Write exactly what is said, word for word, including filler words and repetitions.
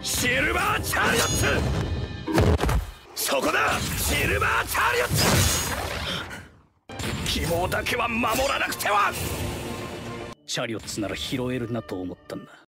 シルバーチャーリオッツ、そこだシルバーチャーリオッツ。希望だけは守らなくては。チャリオッツなら拾えるなと思ったんだ。